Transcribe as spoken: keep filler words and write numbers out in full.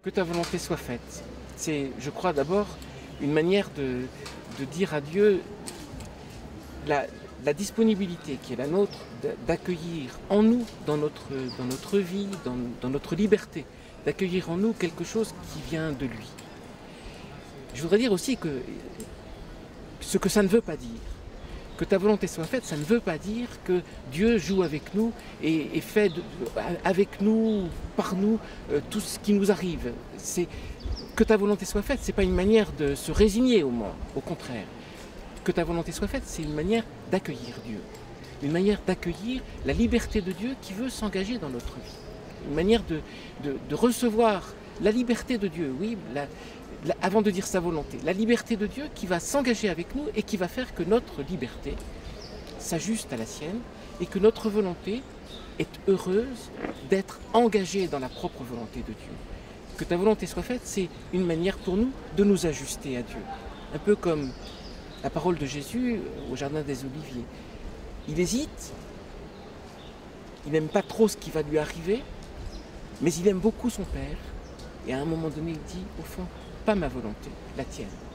Que ta volonté soit faite. C'est, je crois, d'abord une manière de, de dire à Dieu la, la disponibilité qui est la nôtre d'accueillir en nous, dans notre, dans notre vie, dans, dans notre liberté, d'accueillir en nous quelque chose qui vient de lui. Je voudrais dire aussi que ce que ça ne veut pas dire, que ta volonté soit faite, ça ne veut pas dire que Dieu joue avec nous et, et fait de, avec nous, par nous, euh, tout ce qui nous arrive. C'est, que ta volonté soit faite, ce n'est pas une manière de se résigner au monde, au contraire. Que ta volonté soit faite, c'est une manière d'accueillir Dieu, une manière d'accueillir la liberté de Dieu qui veut s'engager dans notre vie, une manière de, de, de recevoir la liberté de Dieu, oui, la, la, avant de dire sa volonté, la liberté de Dieu qui va s'engager avec nous et qui va faire que notre liberté s'ajuste à la sienne et que notre volonté est heureuse d'être engagée dans la propre volonté de Dieu. Que ta volonté soit faite, c'est une manière pour nous de nous ajuster à Dieu. Un peu comme la parole de Jésus au Jardin des Oliviers. Il hésite, il n'aime pas trop ce qui va lui arriver, mais il aime beaucoup son Père. Et à un moment donné, il dit, au fond, pas ma volonté, la tienne.